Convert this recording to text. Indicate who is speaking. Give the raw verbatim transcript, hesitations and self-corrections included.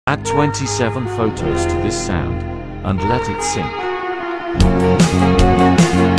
Speaker 1: Add twenty-seven photos to this sound and let it sync.